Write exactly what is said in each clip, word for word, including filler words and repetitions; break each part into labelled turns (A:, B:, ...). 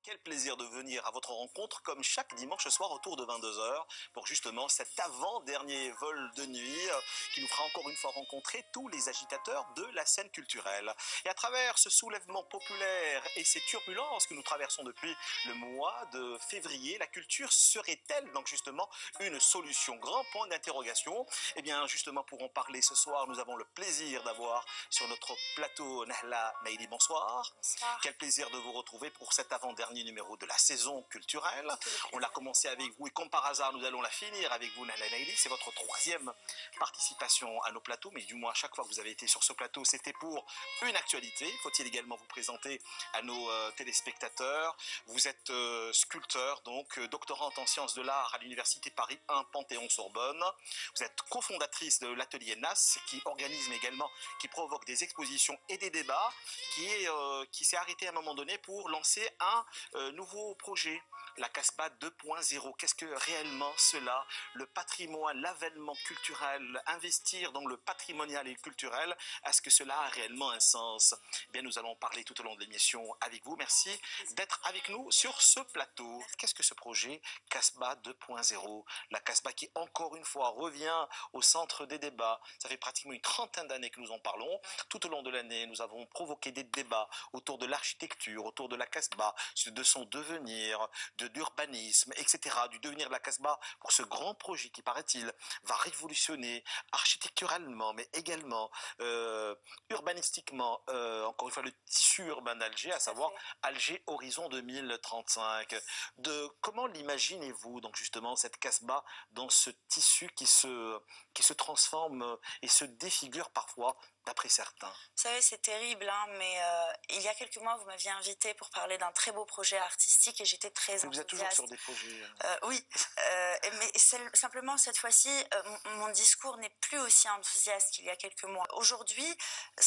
A: Quel plaisir de venir à votre rencontre comme chaque dimanche soir autour de vingt-deux heures pour justement cet avant-dernier vol de nuit euh, qui nous fera encore une fois rencontrer tous les agitateurs de la scène culturelle. Et à travers ce soulèvement populaire et ces turbulences que nous traversons depuis le mois de février, la culture serait-elle donc justement une solution? Grand point d'interrogation. Eh bien justement pour en parler ce soir, nous avons le plaisir d'avoir sur notre plateau Nahla Maïli. Bonsoir.
B: Bonsoir.
A: Quel plaisir de vous retrouver pour cet avant-dernier numéro de la saison culturelle. On l'a commencé avec vous et comme par hasard, nous allons la finir avec vous, Nahla Maïli. C'est votre troisième participation à nos plateaux, mais du moins, à chaque fois que vous avez été sur ce plateau, c'était pour une actualité. Faut-il également vous présenter à nos euh, téléspectateurs? Vous êtes euh, sculpteur, donc euh, doctorante en sciences de l'art à l'Université Paris un Panthéon-Sorbonne. Vous êtes cofondatrice de l'atelier N A S, qui organise mais également qui provoque des expositions et des débats, qui est euh, qui s'est arrêté à un moment donné pour lancer un euh, nouveau projet, la Casbah deux point zéro. Qu'est-ce que réellement cela? Le patrimoine, l'avènement culturel, investir dans le patrimonial et le culturel, est-ce que cela a réellement un sens? Eh bien, nous allons parler tout au long de l'émission avec vous. Merci d'être avec nous sur ce plateau. Qu'est-ce que ce projet Casbah deux point zéro? La Casbah qui, encore une fois, revient au centre des débats. Ça fait pratiquement une trentaine d'années que nous en parlons. Tout au long de l'année, nous avons provoqué des débats autour de l'architecture, autour de la Casbah, de son devenir, de l'urbanisme, et cetera, du devenir de la Casbah pour ce grand projet qui, paraît-il, va révolutionner architecturalement, mais également euh, urbanistiquement, euh, encore une fois, le tissu urbain d'Alger, à savoir Alger Horizon deux mille trente-cinq. De, comment l'imaginez-vous, donc justement, cette Casbah dans ce tissu qui se, qui se transforme et se défigure parfois d'après certains?
B: Vous savez, c'est terrible, hein, mais euh, il y a quelques mois, vous m'aviez invité pour parler d'un très beau projet artistique et j'étais très enthousiaste.
A: Vous êtes toujours sur des projets.
B: Euh, oui, euh, mais simplement cette fois-ci, euh, mon, mon discours n'est plus aussi enthousiaste qu'il y a quelques mois. Aujourd'hui,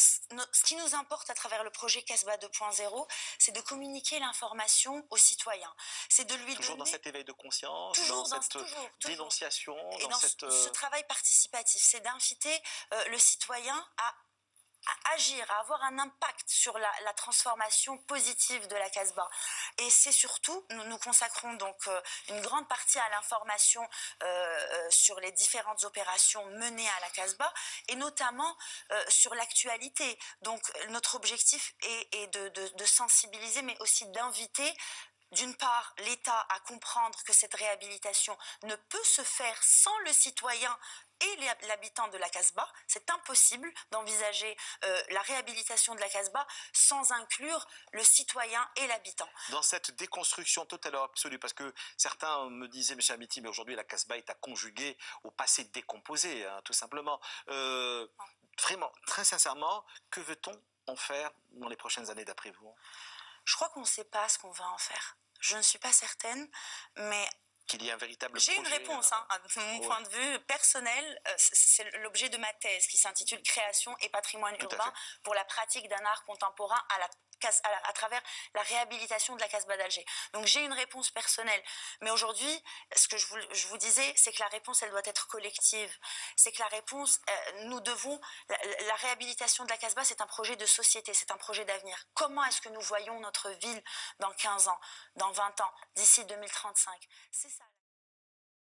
B: ce qui nous importe à travers le projet Casbah deux point zéro, c'est de communiquer l'information aux citoyens. C'est de lui
A: toujours
B: donner...
A: dans cet éveil de conscience,
B: toujours
A: dans,
B: dans
A: cette
B: toujours,
A: dénonciation,
B: toujours. Et
A: dans,
B: dans
A: cette...
B: ce, ce travail participatif, c'est d'inviter euh, le citoyen à à agir, à avoir un impact sur la, la transformation positive de la Casbah. Et c'est surtout, nous nous consacrons donc euh, une grande partie à l'information euh, euh, sur les différentes opérations menées à la Casbah, et notamment euh, sur l'actualité. Donc notre objectif est, est de, de, de sensibiliser, mais aussi d'inviter d'une part, l'État à comprendre que cette réhabilitation ne peut se faire sans le citoyen et l'habitant de la Casbah. C'est impossible d'envisager euh, la réhabilitation de la Casbah sans inclure le citoyen et l'habitant.
A: Dans cette déconstruction totale et absolue, parce que certains me disaient, M. Amiti, mais aujourd'hui la Casbah est à conjuguer au passé décomposé, hein, tout simplement. Euh, vraiment, très sincèrement, que veut-on en faire dans les prochaines années d'après vous?
B: Je crois qu'on ne sait pas ce qu'on va en faire. Je ne suis pas certaine, mais
A: qu'il y ait un véritable
B: J'ai
A: projet.
B: une réponse, hein, de mon ouais. point de vue personnel. Euh, c'est l'objet de ma thèse qui s'intitule « Création et patrimoine
A: Tout
B: urbain pour la pratique d'un art contemporain à la À, la, à travers la réhabilitation de la Casbah d'Alger ». Donc j'ai une réponse personnelle. Mais aujourd'hui, ce que je vous, je vous disais, c'est que la réponse, elle doit être collective. C'est que la réponse, euh, nous devons... La, la réhabilitation de la Casbah, c'est un projet de société, c'est un projet d'avenir. Comment est-ce que nous voyons notre ville dans quinze ans, dans vingt ans, d'ici deux mille trente-cinq? C'est ça.